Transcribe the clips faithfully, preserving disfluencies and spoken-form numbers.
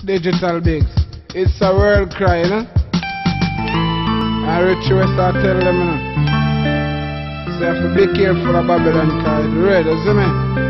Digital Bigs. It's a world cry, you know? And Richie West I tell them, you know? So you have to be careful of Babylon cause it's red, you see me?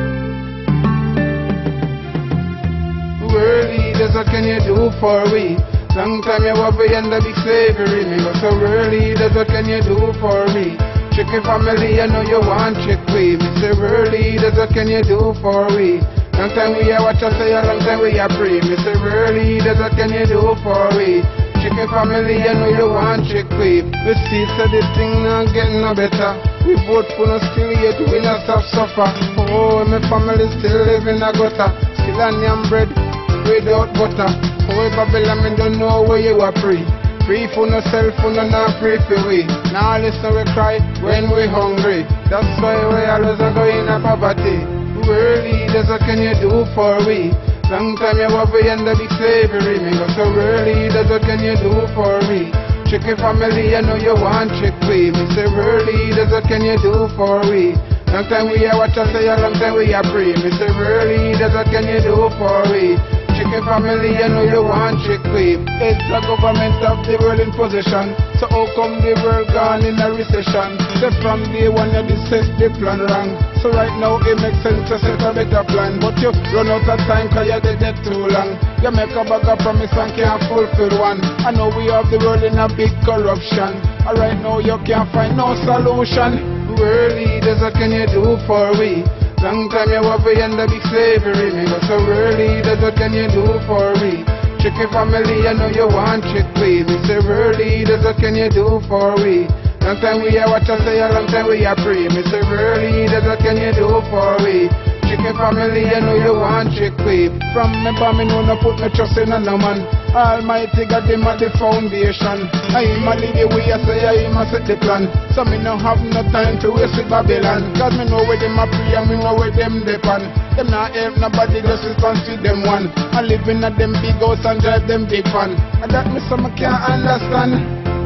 World leaders, what can you do for we? Long time you have been the big slavery, me. But so world leaders, what can you do for me? Chicken family, I know you want chick we. Me say world leaders, what can you do for we? Long time we a watch us say a long time we a pray. Me say world leaders, what can you do for we? Chicken family, I know you want chick we. We see so this thing not getting no better. We vote for no still yet we not stop suffer. Oh, my family still live in a gutter. Still on yam bread without butter. Oh, Babylon, me don't know where you are free. Free for no self, for no not free for we. Now listen we cry when we hungry. That's why we always are going in poverty. World leaders, what can you do for we? Long time you have been under big slavery, me. But so world leaders, what can you do for me? Chicken family, I know you want chick we. Me say world leaders, what can you do for we? Long time we a watch us say a long time we a pray. Me say world leaders, what can you do for we? Chicken family, I know you want chick we. It's the government of the world in possession. So how come the world gone in a recession? So from day one you discuss the plan wrong. So right now it makes sense to set a better plan. But you run out of time cause you did it too long. You make a bag of promise and can't fulfill one. I know we have the world in a big corruption. And right now you can't find no solution. World leaders, what can you do for we? Long time you have been under big slavery, me. But so world leaders, what can you do for we? Chicken family, I know you want chick we. Me say world leaders, what can you do for we? Long time we a watch us say a long time we a pray. Me say world leaders, what can you do for we? Chicken family, I know you want chick we. From me bomb, me know no put me trust in a no man. Almighty God, him at the foundation. I him a lead the way, I say I him a set the plan. So me no have no time to waste with Babylon. Cause me know where them a pray and me know where them depend. Them not help nobody, just response to them one. I live in a them big house and drive them big van. And that me some can't understand.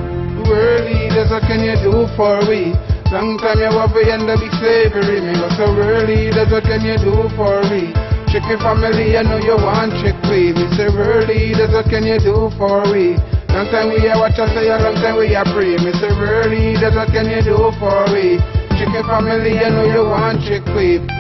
World leaders, what can you do for we? Long time you have been under big slavery, me. But so world leaders, what can you do for we? Chicken family, I know you want chick we. Me say world leaders, what can you do for we? Long time we a watch us say a long time we a pray. Me say world leaders, what can you do for we? Chicken family, I know you want chick we.